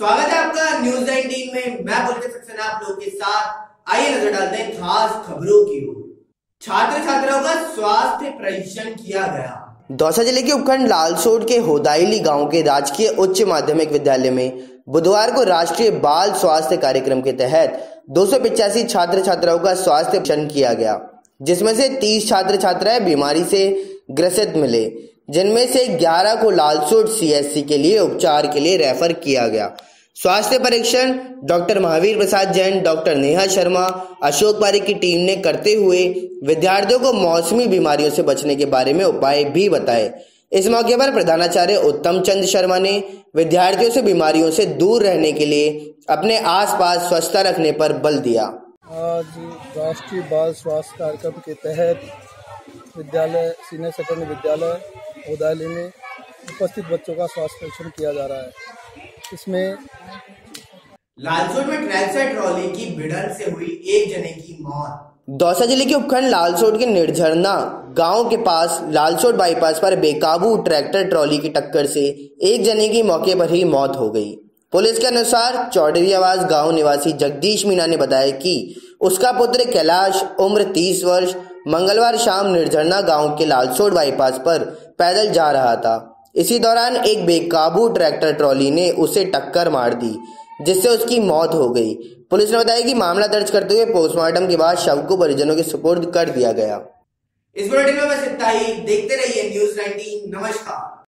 स्वागत है आपका न्यूज 19 में। मैं पुलकित सक्सेना आप लोगों के साथ। आइए नजर डालते हैं खास खबरों की ओर। छात्र छात्राओं का स्वास्थ्य परीक्षण किया गया। दौसा जिले के उपखंड लालसोट के होदाइली गांव के राजकीय उच्च माध्यमिक विद्यालय में बुधवार को राष्ट्रीय बाल स्वास्थ्य कार्यक्रम के तहत 285 छात्र छात्राओं का स्वास्थ्य परीक्षण किया गया, जिसमें से 30 छात्र छात्राएं बीमारी से ग्रसित मिले, जिनमें से 11 को लालसोट सीएचसी के लिए उपचार के लिए रेफर किया गया। स्वास्थ्य परीक्षण डॉक्टर महावीर प्रसाद जैन, डॉक्टर नेहा शर्मा, अशोक पारिक की टीम ने करते हुए विद्यार्थियों को मौसमी बीमारियों से बचने के बारे में उपाय भी बताए। इस मौके पर प्रधानाचार्य उत्तम चंद शर्मा ने विद्यार्थियों से बीमारियों से दूर रहने के लिए अपने आसपास स्वच्छता रखने पर बल दिया। आज राष्ट्रीय बाल स्वास्थ्य कार्यक्रम के तहत विद्यालय सीनियर सेकेंडरी विद्यालय होदाइली में उपस्थित बच्चों का स्वास्थ्य परीक्षण किया जा रहा है। इसमें लालसोट में ट्रैक्टर ट्रॉली की भिड़ंत से हुई एक जने की मौत। दौसा जिले के उपखंड लालसोट के निर्झरना गांव के पास लालसोट बाईपास पर बेकाबू ट्रैक्टर ट्रॉली की टक्कर से एक जने की मौके पर ही मौत हो गई। पुलिस के अनुसार चौधरी आवास गांव निवासी जगदीश मीणा ने बताया कि उसका पुत्र कैलाश उम्र 30 वर्ष मंगलवार शाम निर्झरना गांव के लालसोट बाईपास पर पैदल जा रहा था। इसी दौरान एक बेकाबू ट्रैक्टर ट्रॉली ने उसे टक्कर मार दी, जिससे उसकी मौत हो गई। पुलिस ने बताया कि मामला दर्ज करते हुए पोस्टमार्टम के बाद शव को परिजनों के सुपुर्द कर दिया गया। इस बुलेटिन में बस इतना ही। देखते रहिए न्यूज 19। नमस्कार।